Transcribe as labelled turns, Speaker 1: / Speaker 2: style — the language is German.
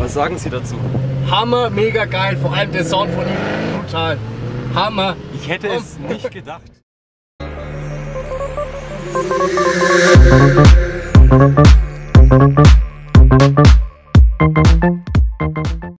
Speaker 1: Was sagen Sie dazu?
Speaker 2: Hammer, mega geil, vor allem der Sound von ihm, brutal. Hammer.
Speaker 1: Ich hätte es nicht gedacht.